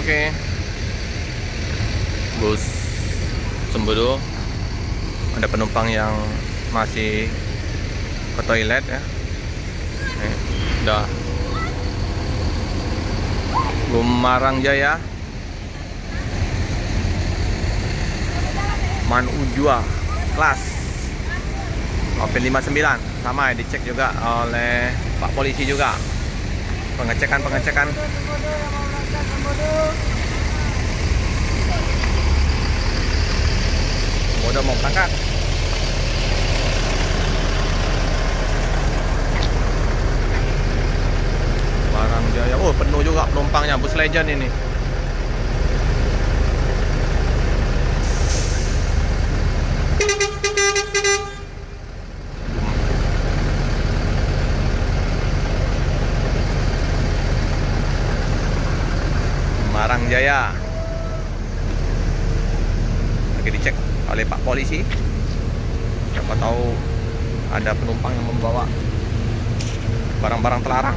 Oke. Bus Sembodo. Ada penumpang yang masih ke toilet ya. Udah. Gumarang Jaya. Manujua kelas OP59 sama ya, dicek juga oleh Pak Polisi juga. Pengecekan. Udah mau berangkat. Barang Jaya. Oh, penuh juga penumpangnya, bus Legend ini. Barang Jaya lagi dicek oleh Pak Polisi. Siapa tahu ada penumpang yang membawa barang-barang terlarang.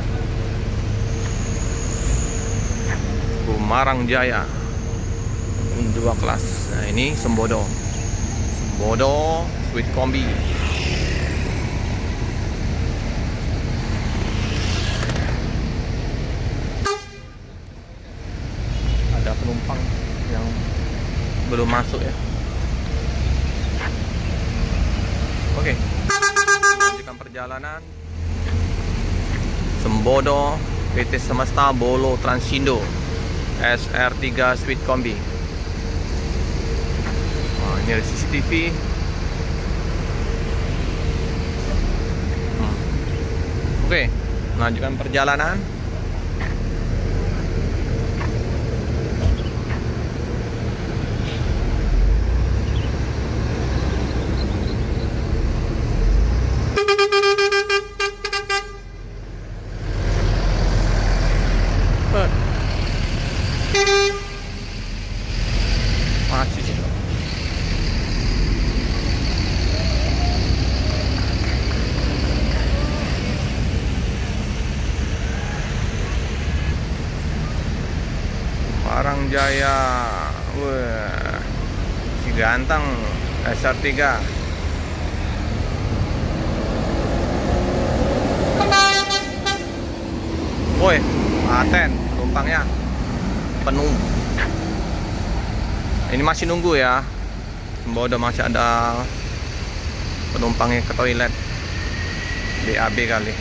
Gumarang Jaya 2 kelas. Nah, ini Sembodo Sweet Kombi. Ada penumpang yang belum masuk ya. Oke, lanjutkan perjalanan. Sembodo PT Semesta Bolo Transindo SR3 Sweet Kombi. Nah, ini ada CCTV. Oke, lanjutkan perjalanan. Masih sih. Barang Jaya. Wah, si ganteng SR3. Woi, paten penumpangnya penuh. Ini masih nunggu ya. Sembodo masih ada penumpangnya ke toilet. BAB kali.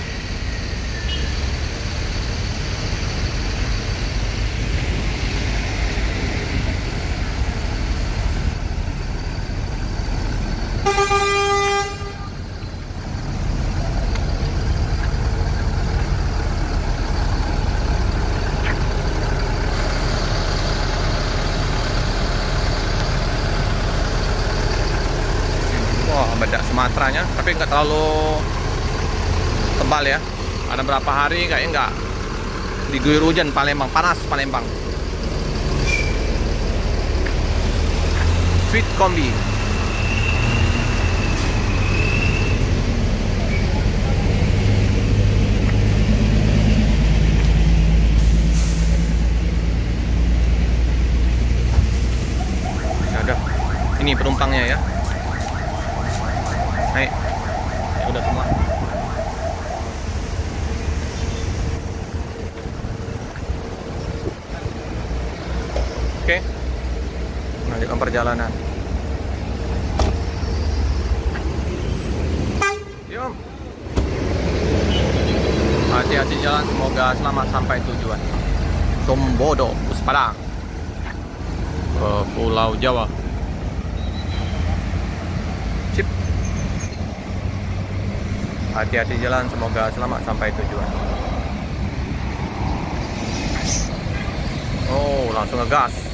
Bedak Sumateranya, tapi nggak terlalu tebal ya. Ada berapa hari kayaknya nggak diguyur hujan. Palembang panas, Palembang. Sweet Kombi. Ada ini penumpangnya ya. Hai, ya udah semua. Oke, lanjutkan perjalanan. Yuk, hati-hati jalan, semoga selamat sampai tujuan. Sembodo, Puspada, ke Pulau Jawa. Sip. Hati-hati jalan, semoga selamat sampai tujuan. Oh, langsung ngegas.